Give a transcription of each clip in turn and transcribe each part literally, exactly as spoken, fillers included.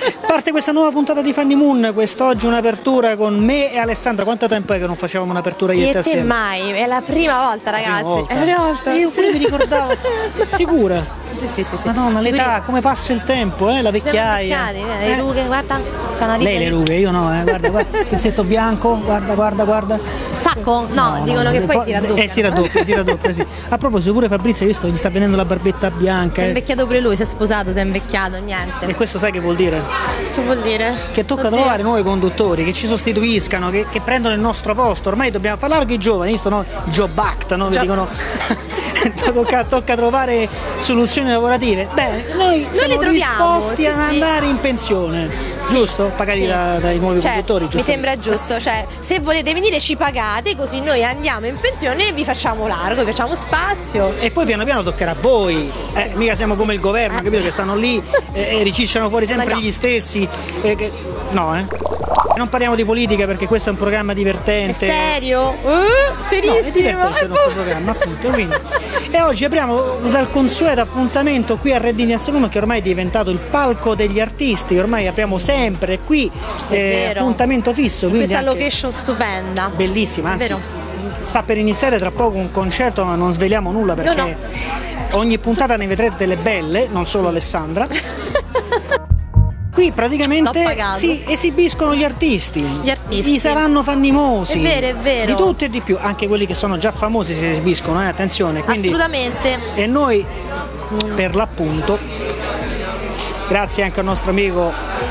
Parte questa nuova puntata di Funny Moon, quest'oggi un'apertura con me e Alessandra. Quanto tempo è che non facevamo un'apertura io e te assieme? Mai, è la prima volta, ragazzi. La prima volta. È la prima volta. Io pure mi ricordavo. Sicura? Sì, sì, sì, sì. Madonna, l'età, come passa il tempo, eh? La vecchiaia. Ci siamo vecchiati, le rughe, guarda. C'è una Lei le rughe, io no, eh. Guarda, guarda. Pezzetto bianco, guarda, guarda, guarda. Sacco? No, no dicono no, che poi si raddoppia. Eh, si raddoppia, si raddoppia, sì. A proposito, pure Fabrizio, hai visto, gli sta venendo la barbetta bianca. Si è eh. invecchiato pure lui, si è sposato, si è invecchiato, niente. E questo sai che vuol dire? Che vuol dire? Che tocca Oddio. trovare nuovi conduttori che ci sostituiscano, che, che prendono il nostro posto. Ormai dobbiamo fare largo i giovani, visto, no? Il Job Act, no? Che dicono tocca, tocca trovare soluzioni lavorative. Beh, noi siamo troviamo, disposti sì, ad sì. andare in pensione, Sì, giusto? Pagati sì. da, dai nuovi cioè, conduttori, giusto? Mi sembra giusto, cioè se volete venire ci pagate, così noi andiamo in pensione e vi facciamo largo, vi facciamo spazio. E poi piano piano toccherà a voi, Sì. eh, mica siamo come il governo, Eh. capito? Che stanno lì e, e ricicciano fuori sempre Ma no. gli stessi. eh, che... No, eh? Non parliamo di politica perché questo è un programma divertente. È serio? Uh, No, serissimo. è divertente il nostro programma, appunto. Quindi. E oggi apriamo dal consueto appuntamento qui a Red Indian Saloon, che ormai è diventato il palco degli artisti. Ormai apriamo sempre qui, È eh, vero. appuntamento fisso. Quindi Questa anche location stupenda. bellissima, anzi. Vero. Sta per iniziare tra poco un concerto, ma non sveliamo nulla perché No, no. ogni puntata ne vedrete delle belle, non solo Alessandra. Qui praticamente L'ho pagato. si esibiscono gli artisti. Gli artisti. I saranno fannimosi. È vero, è vero. Di tutto e di più, anche quelli che sono già famosi si esibiscono, eh, attenzione. Quindi, Assolutamente. e noi, per l'appunto, grazie anche al nostro amico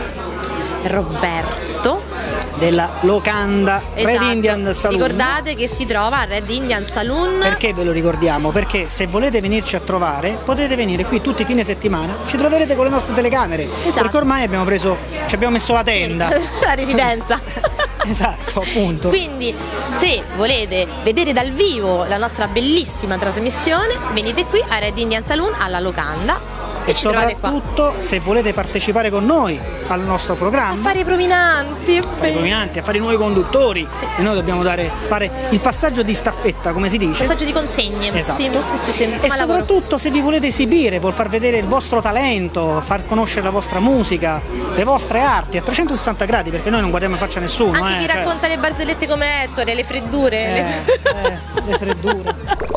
Roberto. della locanda Red Esatto. Indian Saloon. Ricordate che si trova a Red Indian Saloon. Perché ve lo ricordiamo? Perché se volete venirci a trovare potete venire qui tutti i fine settimana, ci troverete con le nostre telecamere, Esatto. perché ormai abbiamo preso, ci abbiamo messo la tenda. La residenza. Esatto, appunto. Quindi se volete vedere dal vivo la nostra bellissima trasmissione, venite qui a Red Indian Saloon alla locanda e, E ci trovate qua. soprattutto se volete partecipare con noi al nostro programma, A fare i prominanti. a fare i nominanti, a fare i nuovi conduttori, Sì. e noi dobbiamo dare, fare il passaggio di staffetta, come si dice. Passaggio di consegne. Esatto. Sì, sì, sì, sì. E Ma lavoro. soprattutto se vi volete esibire, vuol far vedere il vostro talento, far conoscere la vostra musica, le vostre arti a trecentosessanta gradi, perché noi non guardiamo in faccia a nessuno. Anche eh, chi cioè, racconta le barzellette come Ettore, le freddure. eh, le- eh, le freddure.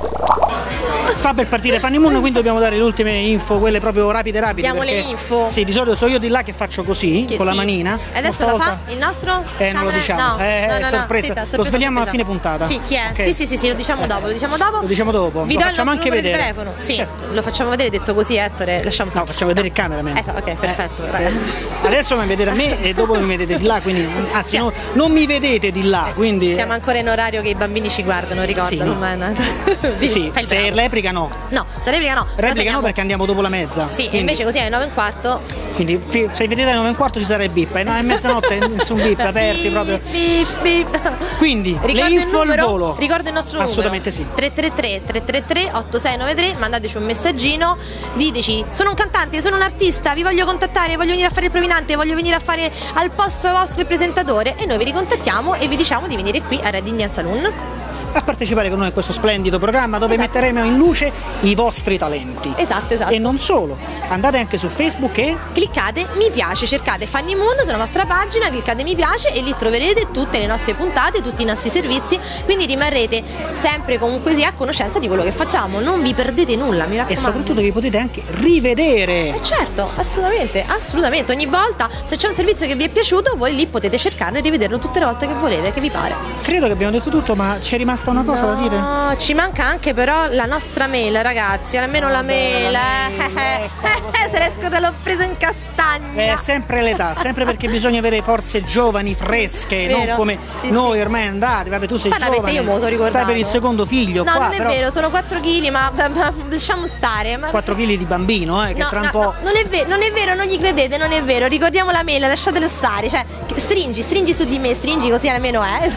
Sta per partire Funny Moon, quindi dobbiamo dare le ultime info, quelle proprio rapide rapide. Diamo le perché- info. Sì, di solito so io di là che faccio così, Che con la sì. manina. E adesso Ma lo fa stavolta- il nostro? Eh, non lo camera- diciamo, No, eh, no, no, è no, sorpresa. aspetta, Lo sorpresa, svegliamo a sorpresa. fine puntata. Sì, chi è? Ok. Sì, sì, sì, sì, lo diciamo dopo, lo diciamo dopo. Lo diciamo dopo. Vi Lo do il facciamo nostro anche numero di vedere. telefono. Sì, Certo. lo facciamo vedere detto così, Ettore. Lasciamo stare. No, facciamo vedere il cameraman. Eh, ok, perfetto. Eh, adesso mi vedete a me e dopo mi vedete di là, quindi anzi Sì. no, non mi vedete di là, quindi Siamo ancora in orario che i bambini ci guardano, ricordano. Sì, no. ma è una- sì, Fai il se bravo. replica no. No, se replica no. però Replica no segniamo- perché andiamo dopo la mezza. Sì, e quindi, invece così alle nove e un quarto. quindi fi- se vedete alle nove e un quarto ci sarà il bip, e no, è mezzanotte nessun bip, aperti proprio. Bip, bip. Quindi Ricordo le il info al numero? volo. Ricordo il nostro Assolutamente numero. sì. tre tre tre tre tre tre otto sei nove tre, mandateci un messaggino, diteci sono un cantante, sono un artista, vi voglio contattare, voglio venire a fare il prominente, voglio venire a fare al posto vostro il presentatore, e noi vi ricontattiamo e vi diciamo di venire qui a Red Indian Saloon. A partecipare con noi a questo splendido programma dove Esatto. metteremo in luce i vostri talenti. Esatto, esatto. E non solo, andate anche su Facebook e Cliccate mi piace, cercate Funny Moon sulla nostra pagina, cliccate mi piace e lì troverete tutte le nostre puntate, tutti i nostri servizi, quindi rimarrete sempre comunque sia a conoscenza di quello che facciamo, non vi perdete nulla, mi raccomando. e soprattutto vi potete anche rivedere. Eh certo, assolutamente, assolutamente, ogni volta se c'è un servizio che vi è piaciuto voi lì potete cercarlo e rivederlo tutte le volte che volete, che vi pare. Credo che abbiamo detto tutto, ma c'è rimasta una cosa da dire? No, ci manca anche però la nostra mail, ragazzi, almeno la mail, la eh. mail, ecco, Eh, se riesco te l'ho preso in castagna. È sempre l'età, sempre perché bisogna avere forze giovani, fresche, Vero. non come Sì, noi sì. ormai andati, vabbè tu sei Parlamente, giovane, io me lo so ricordato. stai per il secondo figlio, No, qua non è però vero, sono quattro chili, ma, ma- ma lasciamo stare. Ma... quattro chili di bambino, eh, che No, tra un no, po'... no, non è vero, non è vero, non gli credete, non è vero. Ricordiamo la mail, lasciatelo stare. Cioè, stringi, stringi su di me, stringi così almeno è.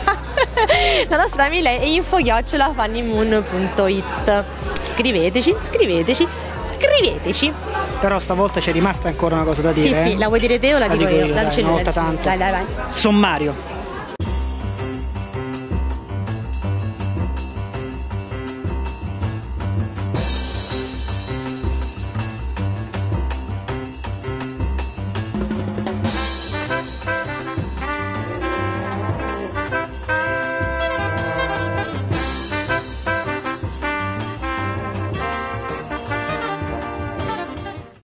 La nostra mail è info chiocciola funnymoon punto it. Scriveteci, scriveteci, scriveteci. Però stavolta c'è rimasta ancora una cosa da dire. Sì, eh? sì, la vuoi dire te o la, La dico dico io? io, La dai, dice una lui, la volta dice lui. tanto. Dai, dai, vai. Sommario.